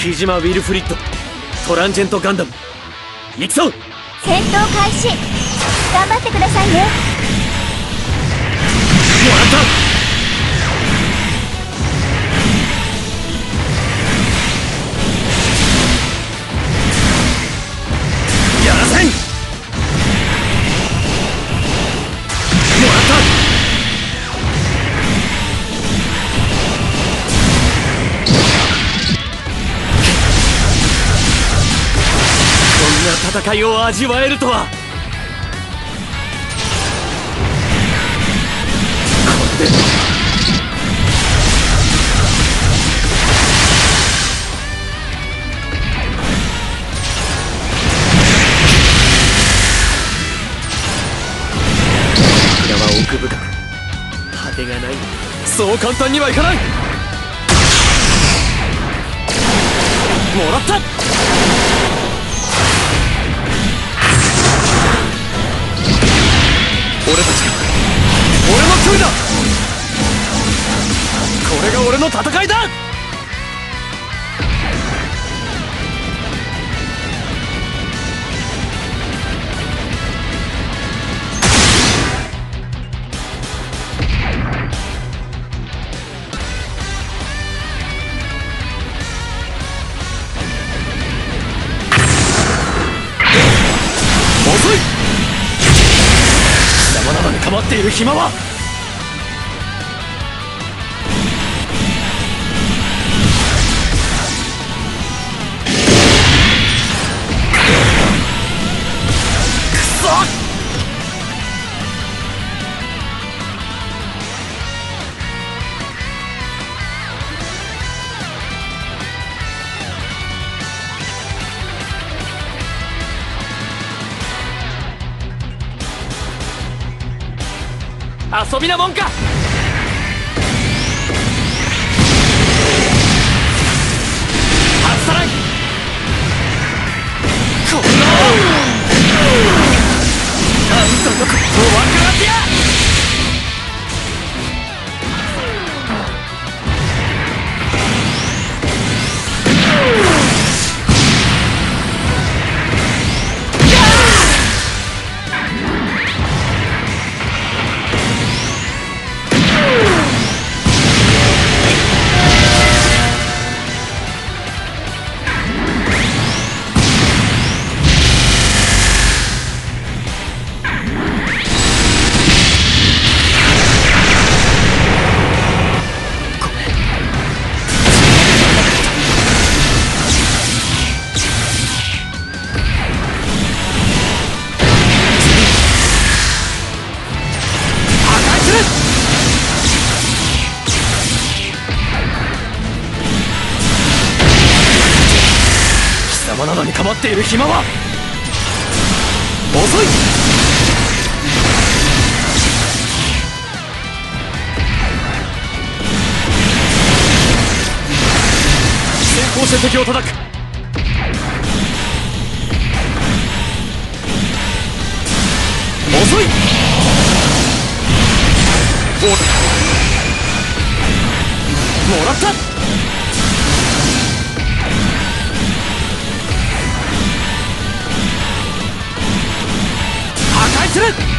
木島ウィルフリッドトランジェントガンダム行くぞ。 戦闘開始。頑張ってくださいね。 もらった。やらせん。もらった。こんな戦いを味わえるとは。これでこれは奥深く果てがない。そう簡単にはいかない。もらった。俺たちが俺の距離だ。これが俺の戦いだ。遅い。貴様などに構っている暇は。くそっ。遊びなもんか。外さない。こんなあんたのことを分からせや。貴様などに構っている暇は。遅い。先行して敵を叩く。遅い。オーダー。もらった。破壊する。